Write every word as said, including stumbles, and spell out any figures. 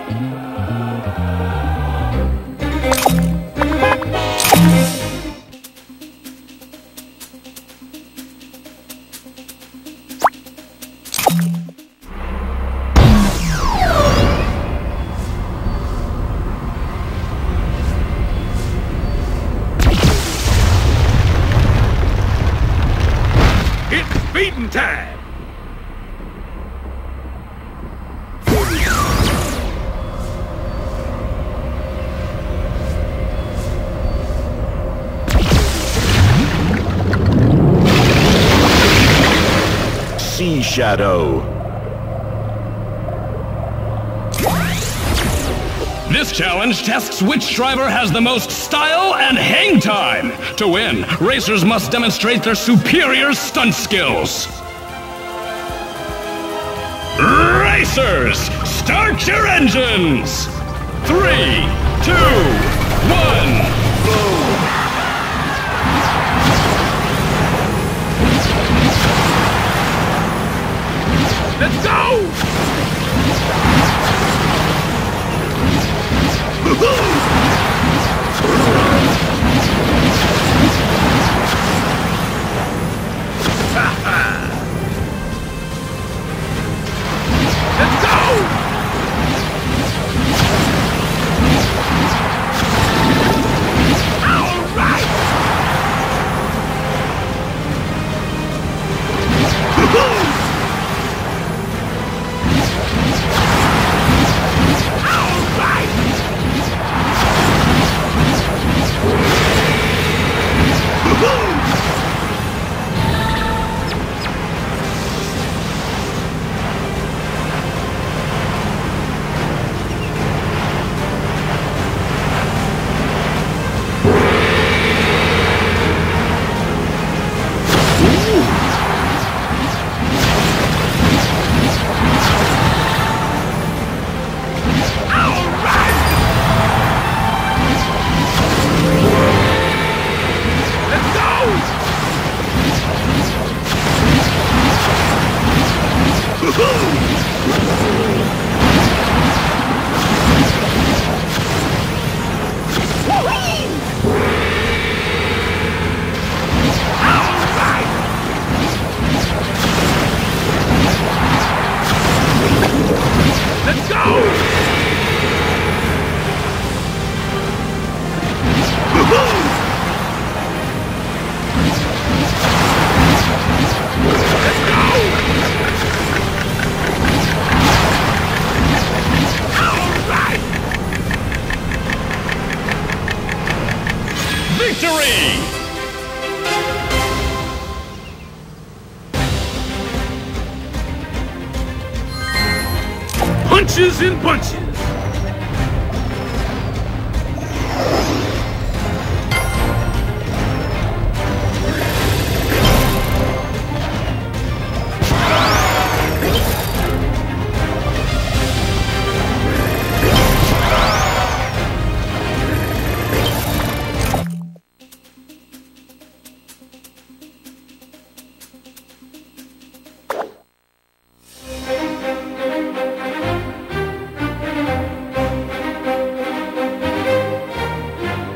Beating time! Sea Shadow. This challenge tests which driver has the most style and hang time. To win, racers must demonstrate their superior stunt skills. Racers, start your engines! Three, two, one, go! Let's go! Let's go! All right! Let's go! Victory! Punches and bunches!